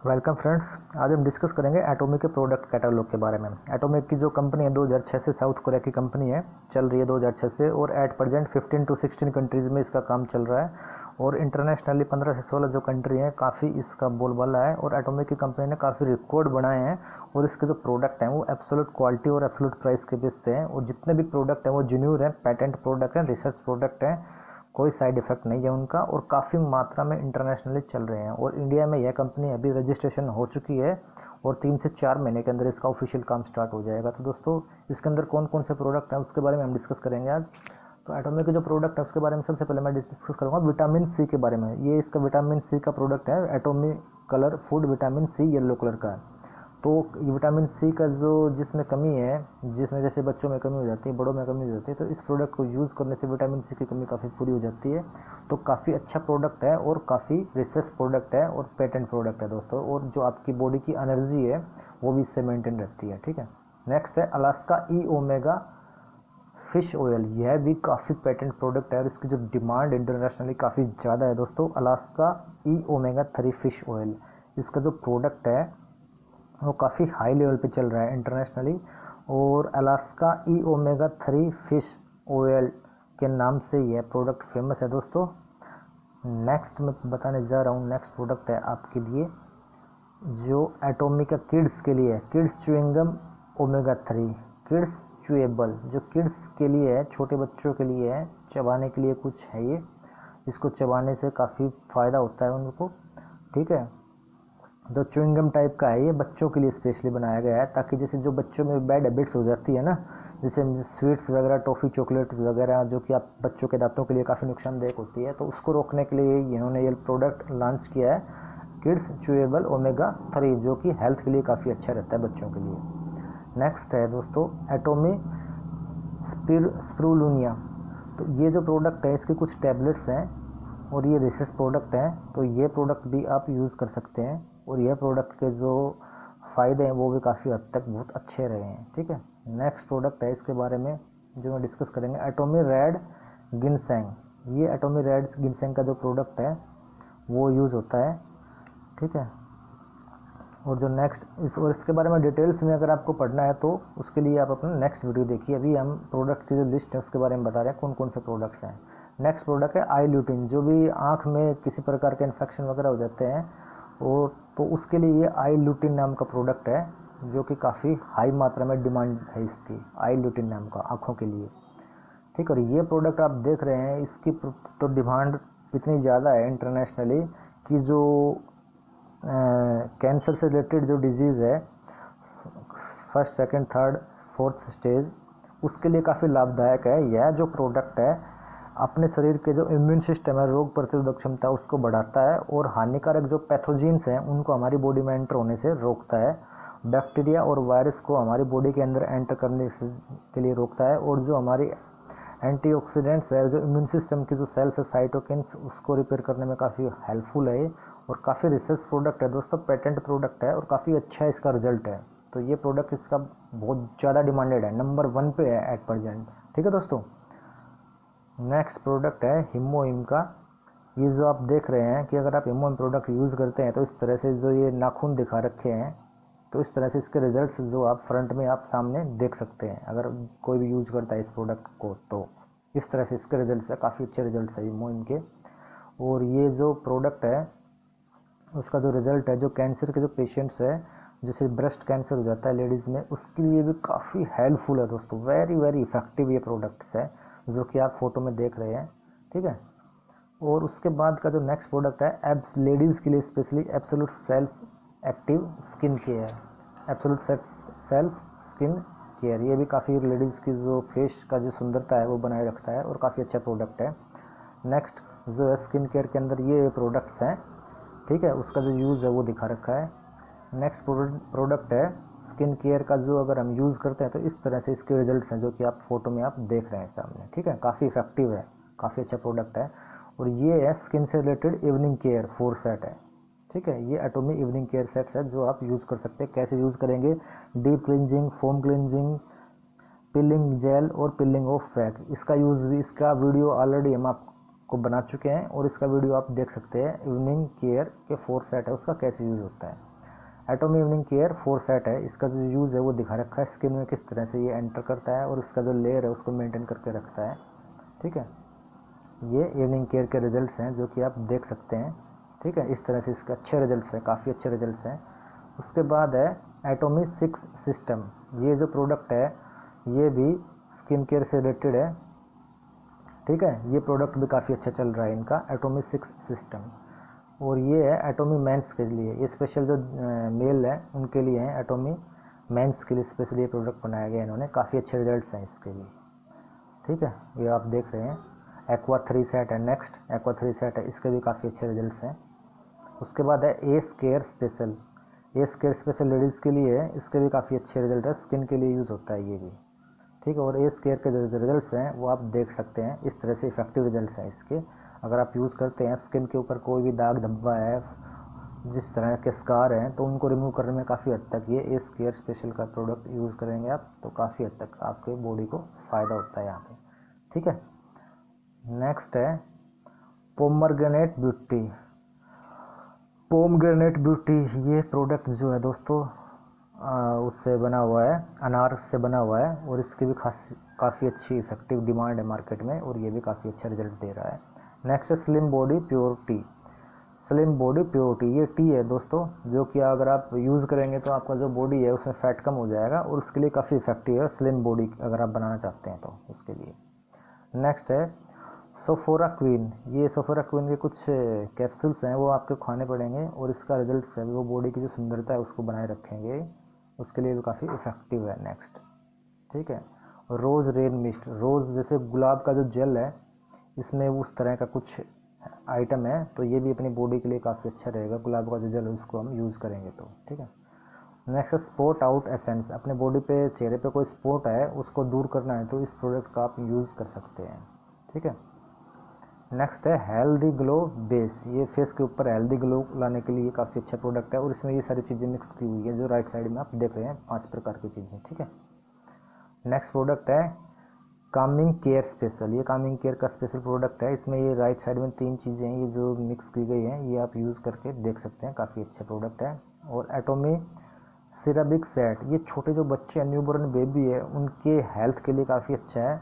Welcome friends, आज हम discuss करेंगे एटोमी के प्रोडक्ट कैटलॉग के बारे में। एटोमी की जो कंपनी है 2006 से साउथ कोरिया की कंपनी है, चल रही है 2006 से और एट प्रेजेंट 15 to 16 कंट्रीज़ में इसका काम चल रहा है और इंटरनेशनली 15 से 16 जो कंट्री हैं काफ़ी इसका बोलबाला है और एटोमी की कंपनी ने काफ़ी रिकॉर्ड बनाए हैं और इसके जो प्रोडक्ट हैं वो एब्सोल्यूट क्वालिटी और एब्सोल्यूट प्राइस के बेस पे हैं और जितने भी प्रोडक्ट हैं वो जेन्युइन हैं, पेटेंट प्रोडक्ट हैं, रिसर्च प्रोडक्ट हैं, कोई साइड इफेक्ट नहीं है उनका और काफ़ी मात्रा में इंटरनेशनली चल रहे हैं। और इंडिया में यह कंपनी अभी रजिस्ट्रेशन हो चुकी है और 3 से 4 महीने के अंदर इसका ऑफिशियल काम स्टार्ट हो जाएगा। तो दोस्तों इसके अंदर कौन कौन से प्रोडक्ट हैं उसके बारे में हम डिस्कस करेंगे आज। तो एटोमी के जो प्रोडक्ट है उसके बारे में सबसे पहले मैं डिस्कस करूँगा विटामिन सी के बारे में। ये इसका विटामिन सी का प्रोडक्ट है, Atomy colour food vitamin C yellow colour का है। तो विटामिन सी का जो जिसमें कमी है, जिसमें जैसे बच्चों में कमी हो जाती है, बड़ों में कमी हो जाती है, तो इस प्रोडक्ट को यूज़ करने से विटामिन सी की कमी काफ़ी पूरी हो जाती है। तो काफ़ी अच्छा प्रोडक्ट है और काफ़ी रिसर्च प्रोडक्ट है और पेटेंट प्रोडक्ट है दोस्तों। और जो आपकी बॉडी की एनर्जी है वो भी इससे मेंटेन रहती है। ठीक है, नेक्स्ट है Alaska E omega fish oil. यह भी काफ़ी पेटेंट प्रोडक्ट है और इसकी जो डिमांड इंटरनेशनली काफ़ी ज़्यादा है दोस्तों। Alaska E omega 3 fish oil, इसका जो प्रोडक्ट है वो काफ़ी हाई लेवल पे चल रहा है इंटरनेशनली और Alaska E omega 3 fish oil के नाम से यह प्रोडक्ट फेमस है दोस्तों। नेक्स्ट मैं बताने जा रहा हूँ, नेक्स्ट प्रोडक्ट है आपके लिए जो एटोमी का किड्स के लिए है, kids chewing gum omega 3 kids chewable, जो किड्स के लिए है, छोटे बच्चों के लिए है, चबाने के लिए कुछ है ये, इसको चबाने से काफ़ी फ़ायदा होता है उनको। ठीक है, तो च्युइंगम टाइप का है ये, बच्चों के लिए स्पेशली बनाया गया है ताकि जैसे जो बच्चों में बैड हैबिट्स हो जाती है ना, जैसे स्वीट्स वगैरह, टॉफ़ी, चॉकलेट वगैरह जो कि आप बच्चों के दांतों के लिए काफ़ी नुकसानदायक होती है, तो उसको रोकने के लिए इन्होंने ये प्रोडक्ट लॉन्च किया है किड्स च्यूएबल ओमेगा 3, जो कि हेल्थ के लिए काफ़ी अच्छा रहता है बच्चों के लिए। नेक्स्ट है दोस्तों एटोमी स्पिरुलिना। तो ये जो प्रोडक्ट है इसके कुछ टैबलेट्स हैं और ये रिसर्च प्रोडक्ट हैं, तो ये प्रोडक्ट भी आप यूज़ कर सकते हैं और यह प्रोडक्ट के जो फ़ायदे हैं वो भी काफ़ी हद तक बहुत अच्छे रहे हैं। ठीक है, नेक्स्ट प्रोडक्ट है इसके बारे में जो मैं डिस्कस करेंगे, एटोमी रेड गिनसेंग। ये एटोमी रेड गिनसेंग का जो प्रोडक्ट है वो यूज़ होता है। ठीक है, और जो नेक्स्ट और इसके बारे में डिटेल्स में अगर आपको पढ़ना है तो उसके लिए आप अपना नेक्स्ट वीडियो देखिए। अभी हम प्रोडक्ट की जो लिस्ट है उसके बारे में बता रहे हैं कौन कौन से प्रोडक्ट्स हैं। नेक्स्ट प्रोडक्ट है आई ल्यूटिन, जो भी आँख में किसी प्रकार के इन्फेक्शन वगैरह हो जाते हैं और तो उसके लिए ये आई ल्यूटिन नाम का प्रोडक्ट है जो कि काफ़ी हाई मात्रा में डिमांड है इसकी, आई ल्यूटिन नाम का, आँखों के लिए। ठीक, और ये प्रोडक्ट आप देख रहे हैं इसकी तो डिमांड इतनी ज़्यादा है इंटरनेशनली कि जो कैंसर से रिलेटेड जो डिजीज़ है first, second, third, fourth stage, उसके लिए काफ़ी लाभदायक है। यह जो प्रोडक्ट है अपने शरीर के जो इम्यून सिस्टम है, रोग प्रतिरोधक क्षमता, उसको बढ़ाता है और हानिकारक जो पैथोजेंस हैं उनको हमारी बॉडी में एंटर होने से रोकता है। बैक्टीरिया और वायरस को हमारी बॉडी के अंदर एंटर करने के लिए रोकता है और जो हमारी एंटीऑक्सीडेंट्स है, जो इम्यून सिस्टम की जो सेल्स है साइटोकिन्स, उसको रिपेयर करने में काफ़ी हेल्पफुल है और काफ़ी रिसर्च प्रोडक्ट है दोस्तों, पेटेंट प्रोडक्ट है और काफ़ी अच्छा इसका रिजल्ट है। तो ये प्रोडक्ट इसका बहुत ज़्यादा डिमांडेड है, नंबर 1 पे है एट प्रेजेंट। ठीक है दोस्तों, नेक्स्ट प्रोडक्ट है हिमोहिम का। ये जो आप देख रहे हैं कि अगर आप हिमोहिम प्रोडक्ट यूज़ करते हैं तो इस तरह से जो ये नाखून दिखा रखे हैं, तो इस तरह से इसके रिजल्ट्स जो आप फ्रंट में आप सामने देख सकते हैं अगर कोई भी यूज़ करता है इस प्रोडक्ट को, तो इस तरह से इसके रिजल्ट्स है, काफ़ी अच्छे रिजल्ट्स है हिमोहिम के। और ये जो प्रोडक्ट है उसका जो रिज़ल्ट है, जो कैंसर के जो पेशेंट्स है, जैसे ब्रेस्ट कैंसर हो जाता है लेडीज़ में, उसके लिए भी काफ़ी हेल्पफुल है दोस्तों। वेरी वेरी इफेक्टिव ये प्रोडक्ट्स है जो कि आप फोटो में देख रहे हैं। ठीक है, और उसके बाद का जो नेक्स्ट प्रोडक्ट है एब्स लेडीज़ के लिए specially absolute cells active skin care, absolute cells skin care, ये भी काफ़ी लेडीज़ की जो फेस का जो सुंदरता है वो बनाए रखता है और काफ़ी अच्छा प्रोडक्ट है। नेक्स्ट जो है स्किन केयर के अंदर ये प्रोडक्ट्स हैं। ठीक है, उसका जो यूज़ है वो दिखा रखा है। नेक्स्ट प्रोडक्ट है स्किन केयर का, जो अगर हम यूज़ करते हैं तो इस तरह से इसके रिजल्ट्स हैं जो कि आप फोटो में आप देख रहे हैं सामने। ठीक है, काफ़ी इफेक्टिव है, काफ़ी अच्छा प्रोडक्ट है। और ये है स्किन से रिलेटेड इवनिंग केयर 4 सेट है। ठीक है, ये एटोमी इवनिंग केयर सेट्स है जो आप यूज़ कर सकते हैं। कैसे यूज़ करेंगे, deep cleansing, foam cleansing, peeling gel और पिलिंग ऑफ फैट, इसका यूज़ भी, इसका वीडियो ऑलरेडी हम आपको बना चुके हैं और इसका वीडियो आप देख सकते हैं। इवनिंग केयर के 4 सेट है उसका कैसे यूज़ होता है। एटोमी इवनिंग केयर 4 सेट है, इसका जो यूज़ है वो दिखा रखा है, स्किन में किस तरह से ये एंटर करता है और इसका जो लेयर है उसको मेंटेन करके रखता है। ठीक है, ये इवनिंग केयर के रिजल्ट्स हैं जो कि आप देख सकते हैं। ठीक है, इस तरह से इसके अच्छे रिजल्ट्स हैं, काफ़ी अच्छे रिजल्ट्स हैं। उसके बाद है एटोमी 6 सिस्टम। ये जो प्रोडक्ट है ये भी स्किन केयर से रिलेटेड है। ठीक है, ये प्रोडक्ट भी काफ़ी अच्छा चल रहा है इनका, एटोमी 6 सिस्टम। और ये है एटोमी मेंस के लिए, ये स्पेशल जो मेल है उनके लिए है, एटोमी मेंस के लिए स्पेशली ये प्रोडक्ट बनाया गया इन्होंने, काफ़ी अच्छे रिजल्ट्स हैं इसके भी। ठीक है, ये आप देख रहे हैं। एक्वा 3 सेट है, नेक्स्ट एक्वा 3 सेट है, इसके भी काफ़ी अच्छे रिजल्ट्स हैं। उसके बाद है S care special. S care special ladies के लिए है, इसके भी काफ़ी अच्छे रिजल्ट है, स्किन के लिए यूज़ होता है ये भी। ठीक है, और एस केयर के जो रिजल्ट्स हैं वो आप देख सकते हैं, इस तरह से इफेक्टिव रिजल्ट्स हैं इसके। अगर आप यूज़ करते हैं, स्किन के ऊपर कोई भी दाग धब्बा है, जिस तरह के स्कार हैं, तो उनको रिमूव करने में काफ़ी हद तक ये एस केयर स्पेशल का प्रोडक्ट यूज़ करेंगे आप, तो काफ़ी हद तक आपके बॉडी को फ़ायदा होता है यहाँ पे। ठीक है, नेक्स्ट है पोमग्रेनेट ब्यूटी। पोमग्रेनेट ब्यूटी ये प्रोडक्ट जो है दोस्तों उससे बना हुआ है, अनार से बना हुआ है, और इसकी भी काफ़ी अच्छी इफेक्टिव डिमांड है मार्केट में, और ये भी काफ़ी अच्छा रिजल्ट दे रहा है। नेक्स्ट है slim body pure tea. Slim body pure tea, ये टी है दोस्तों जो कि अगर आप यूज़ करेंगे तो आपका जो बॉडी है उसमें फैट कम हो जाएगा, और उसके लिए काफ़ी इफेक्टिव है स्लिम बॉडी अगर आप बनाना चाहते हैं तो उसके लिए। नेक्स्ट है सोफोरा क्वीन। ये सोफोरा क्वीन के कुछ कैप्सूल्स हैं, वो आपको खाने पड़ेंगे, और इसका रिजल्ट है वो बॉडी की जो सुंदरता है उसको बनाए रखेंगे, उसके लिए भी काफ़ी इफेक्टिव है। नेक्स्ट, ठीक है, रोज़ रेन मिस्ट। रोज़ जैसे गुलाब का जो जेल है, इसमें उस तरह का कुछ आइटम है, तो ये भी अपनी बॉडी के लिए काफ़ी अच्छा रहेगा। गुलाब का जो जेल है उसको हम यूज़ करेंगे तो। ठीक है, नेक्स्ट स्पॉट आउट एसेंस। अपने बॉडी पे, चेहरे पे कोई स्पॉट है उसको दूर करना है तो इस प्रोडक्ट का आप यूज़ कर सकते हैं। ठीक है, नेक्स्ट है हेल्दी ग्लो बेस। ये फेस के ऊपर हेल्दी ग्लो लाने के लिए काफ़ी अच्छा प्रोडक्ट है, और इसमें ये सारी चीज़ें मिक्स की हुई है जो राइट साइड में आप देख रहे हैं, 5 प्रकार की चीज़ें। ठीक है, नेक्स्ट प्रोडक्ट है कामिंग केयर स्पेशल। ये कामिंग केयर का स्पेशल प्रोडक्ट है, इसमें ये राइट साइड में 3 चीज़ें हैं ये जो मिक्स की गई हैं, ये आप यूज़ करके देख सकते हैं, काफ़ी अच्छा प्रोडक्ट है। और एटोमी सिराबिक सेट, ये छोटे जो बच्चे हैं, न्यूबॉर्न बेबी है, उनके हेल्थ के लिए काफ़ी अच्छा है।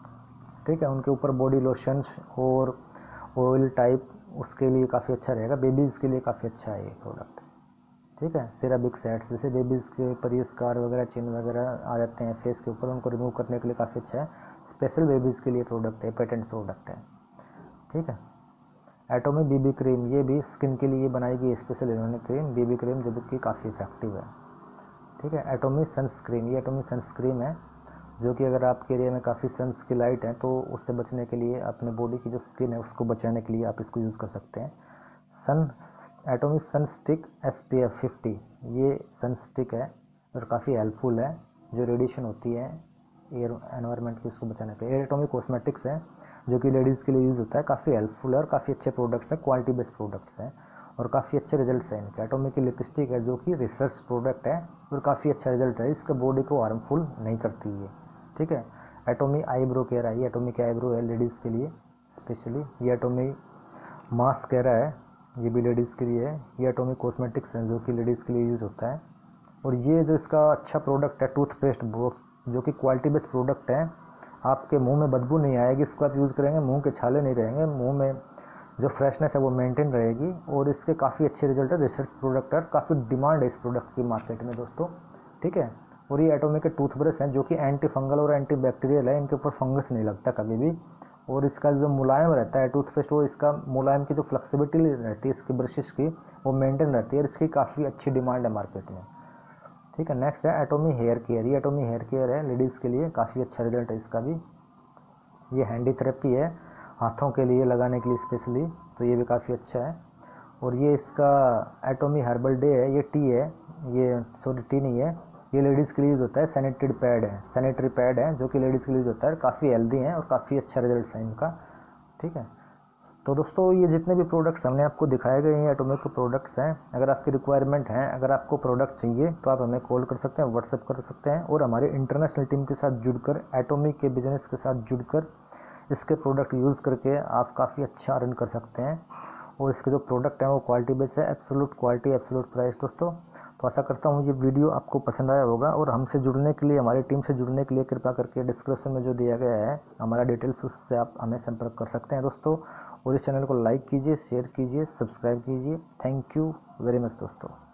ठीक है, उनके ऊपर बॉडी लोशंस और ऑयल टाइप उसके लिए काफ़ी अच्छा रहेगा, बेबीज़ के लिए काफ़ी अच्छा है ये प्रोडक्ट। ठीक है, सिराबिक सेट्स, जैसे बेबीज़ के ऊपर ये स्कार वगैरह, चिन्ह वगैरह आ जाते हैं फेस के ऊपर, उनको रिमूव करने के लिए काफ़ी अच्छा है, स्पेशल बेबीज़ के लिए प्रोडक्ट है, पेटेंट प्रोडक्ट है। ठीक है, एटोमी बीबी क्रीम, ये भी स्किन के लिए बनाई गई स्पेशल इन्होंने क्रीम, बीबी क्रीम, जो कि काफ़ी इफेक्टिव है। ठीक है, एटोमी सनस्क्रीन, ये एटोमी सनस्क्रीन है जो कि अगर आपके एरिया में काफ़ी सन्स की लाइट है तो उससे बचने के लिए, अपने बॉडी की जो स्किन है उसको बचाने के लिए आप इसको यूज़ कर सकते हैं। एटोमी सन स्टिक SPF 50, ये सन स्टिक है और काफ़ी हेल्पफुल है, जो रेडिएशन होती है एयर एनवायरनमेंट की उसको बचाने के लिए। एटोमी कॉस्मेटिक्स है जो कि लेडीज़ के लिए यूज़ होता है, काफ़ी हेल्पफुल है और काफ़ी अच्छे प्रोडक्ट्स हैं, क्वालिटी बेस्ड प्रोडक्ट्स हैं और काफ़ी अच्छे रिजल्ट्स हैं इनके। एटोमी की लिपस्टिक है जो कि रिसर्च प्रोडक्ट है और काफ़ी अच्छा रिजल्ट है, इसका बॉडी को हार्मफुल नहीं करती है। ठीक है, Atomy eyebrow care eye, Atomy की आईब्रो है लेडीज़ के लिए स्पेशली। ये एटोमी मास्केरा है, ये भी लेडीज़ के लिए है। ये एटोमी कॉस्मेटिक्स है जो कि लेडीज़ के लिए यूज़ होता है। और ये जो इसका अच्छा प्रोडक्ट है टूथपेस्ट बॉक्स, जो कि क्वालिटी बेस्ड प्रोडक्ट है, आपके मुंह में बदबू नहीं आएगी, इसको आप यूज़ करेंगे मुंह के छाले नहीं रहेंगे, मुंह में जो फ्रेशनेस है वो मेंटेन रहेगी, और इसके काफ़ी अच्छे रिजल्ट है, रिसर्च प्रोडक्ट है, काफ़ी डिमांड है इस प्रोडक्ट की मार्केट में दोस्तों। ठीक है, और ये एटोमी के टूथब्रश हैं जो कि एंटी फंगल और एंटी बैक्टीरियल है, इनके ऊपर फंगस नहीं लगता कभी भी, और इसका जो मुलायम रहता है टूथपेस्ट, वो इसका मुलायम की जो फ्लेक्सिबिलिटी रहती है इसकी ब्रशेस की, वो मेंटेन रहती है, और इसकी काफ़ी अच्छी डिमांड है मार्केट में। ठीक है, नेक्स्ट है एटोमी हेयर केयर। ये एटोमी हेयर केयर है लेडीज़ के लिए, काफ़ी अच्छा रिजल्ट है इसका भी। ये हैंडी थेरेपी है, हाथों के लिए लगाने के लिए स्पेशली, तो ये भी काफ़ी अच्छा है। और ये इसका एटोमी हर्बल डे है, ये टी है, ये सॉरी टी नहीं है, ये लेडीज़ के लिए यूज़ होता है, सैनिटरी पैड है जो कि लेडीज़ के लिए यूज़ होता है, काफ़ी हेल्दी है और काफ़ी अच्छा रिजल्ट है इनका। ठीक है, तो दोस्तों ये जितने भी प्रोडक्ट्स हमने आपको दिखाए गए हैं एटोमी के प्रोडक्ट्स हैं, अगर आपकी रिक्वायरमेंट है, अगर आपको प्रोडक्ट चाहिए तो आप हमें कॉल कर सकते हैं, व्हाट्सएप कर सकते हैं, और हमारे इंटरनेशनल टीम के साथ जुड़कर, एटोमी के बिजनेस के साथ जुड़कर इसके प्रोडक्ट यूज़ करके आप काफ़ी अच्छा अर्न कर सकते हैं। और इसके जो प्रोडक्ट हैं वो क्वालिटी बेस्ड है, एब्सोल्यूट क्वालिटी एब्सोल्यूट प्राइस दोस्तों। तो आशा करता हूँ ये वीडियो आपको पसंद आया होगा, और हमसे जुड़ने के लिए, हमारी टीम से जुड़ने के लिए कृपया करके डिस्क्रिप्शन में जो दिया गया है हमारा डिटेल्स, उससे आप हमें संपर्क कर सकते हैं दोस्तों। और इस चैनल को लाइक कीजिए, शेयर कीजिए, सब्सक्राइब कीजिए। थैंक यू वेरी मच दोस्तों।